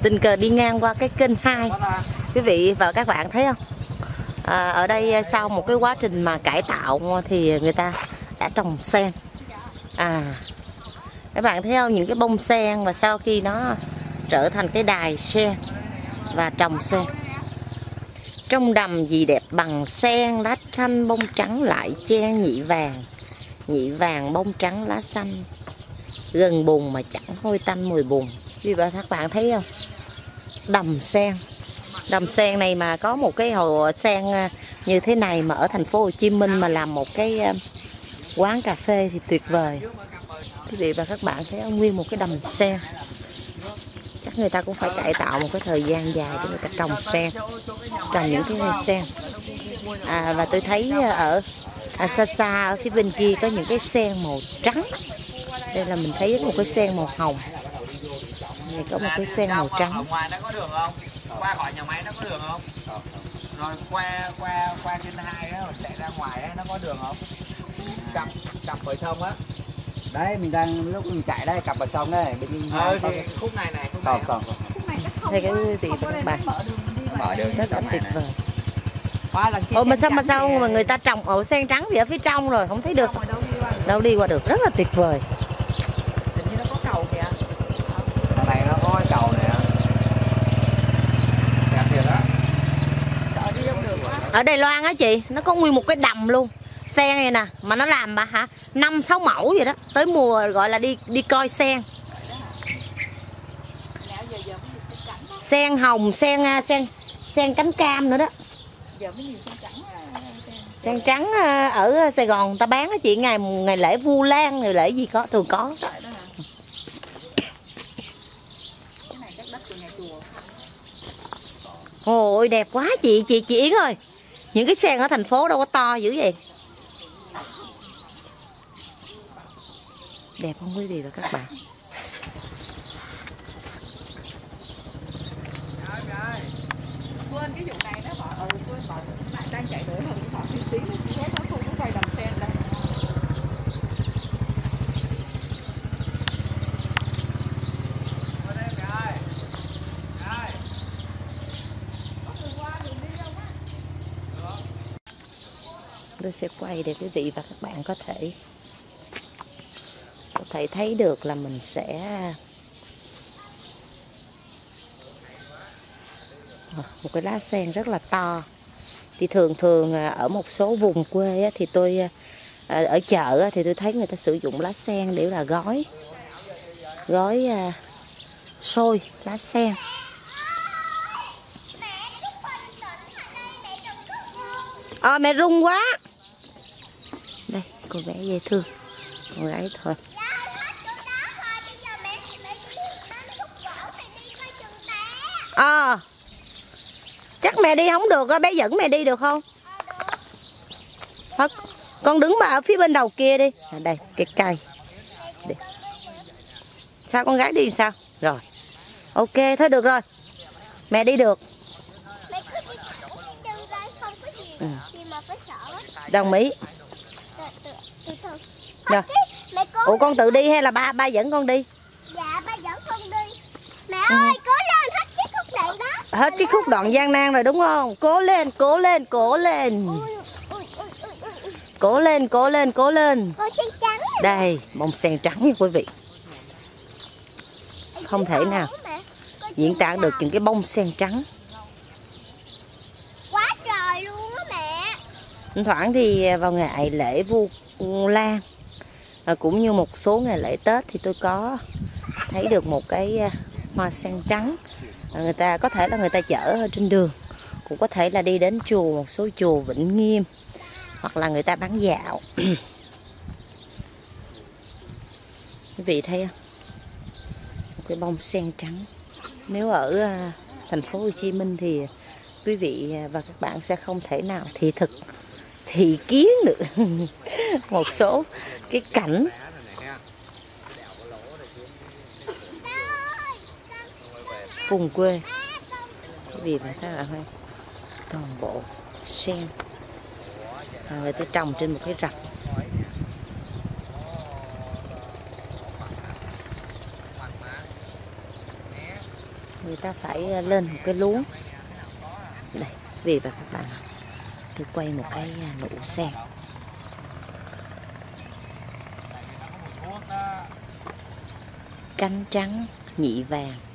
tình cờ đi ngang qua cái kênh 2. Quý vị và các bạn thấy không? Ở đây sau một cái quá trình mà cải tạo thì người ta đã trồng sen. Các bạn thấy không? Những cái bông sen và sau khi nó trở thành cái đài sen và trồng sen. Trong đầm gì đẹp bằng sen, lá xanh bông trắng lại chen nhị vàng bông trắng lá xanh. Gần bùn mà chẳng hôi tanh mùi bùn. Quý vị và các bạn thấy không? Đầm sen. Đầm sen này mà có một cái hồ sen như thế này mà ở thành phố Hồ Chí Minh mà làm một cái quán cà phê thì tuyệt vời. Quý vị và các bạn thấy không? Nguyên một cái đầm sen. Chắc người ta cũng phải cải tạo một cái thời gian dài để người ta trồng sen, trồng những cái cây sen. Và tôi thấy ở xa xa ở phía bên kia có những cái sen màu trắng. Đây là mình thấy một cái sen màu hồng. Này có một cái sen màu trắng. Ngoài nó có đường không? Qua khỏi nhà máy nó có đường không? Rồi qua kênh 2 á, chạy ra ngoài á, nó có đường không? Cặp bờ sông á. Đấy mình đang lúc mình chạy đây cặp bờ sông đây bên thì khúc này khúc này. Còn. Đây cái vị và các bạn. Mở đường Rất là tuyệt vời. Ồ mà sao mà người ta trồng ổ sen trắng thì ở phía trong rồi không thấy được. Đâu đi qua được, rất là tuyệt vời. Hình như nó có cầu kìa. Ở này nó có cái cầu nè. Đẹp thiệt á. Sợ đi không được quá. Ở Đài Loan á chị, nó có nguyên một cái đầm luôn. Sen này nè, mà nó làm 5-6 mẫu vậy đó. Tới mùa gọi là đi coi sen. Sen hồng, sen cánh cam nữa đó. Sen trắng ở Sài Gòn người ta bán đó chị, ngày lễ Vu Lan, ngày lễ gì có thường có. Ôi đẹp quá chị Yến ơi. Những cái sen ở thành phố đâu có to dữ vậy. Đẹp không quý vị và các bạn? Quên cái vụ này đó họ quên bọn bạn đang chạy đuổi hơn họ tí xíu nó không có quay đầm sen đâu. Tôi sẽ quay để quý vị và các bạn có thể thấy được là mình sẽ một cái lá sen rất là to. Thì thường ở một số vùng quê thì tôi ở chợ thì tôi thấy người ta sử dụng lá sen để là gói xôi lá sen. Mẹ rung quá. Đây cô bé dễ thương, con gái thôi. Chắc mẹ đi không được, bé dẫn mẹ đi được không? Thôi, con đứng mà ở phía bên đầu kia đi. Đây cái cây. Đi. Sao con gái đi sao? Rồi. Ok thôi được rồi. Mẹ đi được. Đồng ý. Rồi. Ủa con tự đi hay là ba dẫn con đi? Dạ ba dẫn con đi. Mẹ ơi cố lên hết cái khúc này đó. Hết cái khúc đoạn gian nan rồi đúng không? Cố lên. Cố lên. Con sen trắng. Đây bông sen trắng nha quý vị. Không thể nào diễn tả được những cái bông sen trắng. Quá trời luôn á mẹ. Thỉnh thoảng thì vào ngày lễ Vu Lan cũng như một số ngày lễ Tết thì tôi có thấy được một cái hoa sen trắng. Người ta có thể là người ta chở ở trên đường, cũng có thể là đi đến chùa, một số chùa Vĩnh Nghiêm, hoặc là người ta bán dạo. Quý vị thấy không? Một cái bông sen trắng. Nếu ở thành phố Hồ Chí Minh thì quý vị và các bạn sẽ không thể nào thị kiến được một số cái cảnh vùng quê. Quý vị và các bạn thấy toàn bộ sen người ta trồng trên một cái rạch. người ta phải lên một cái luống. Đây, vì và các bạn, tôi quay một cái nụ sen. Cánh trắng nhị vàng.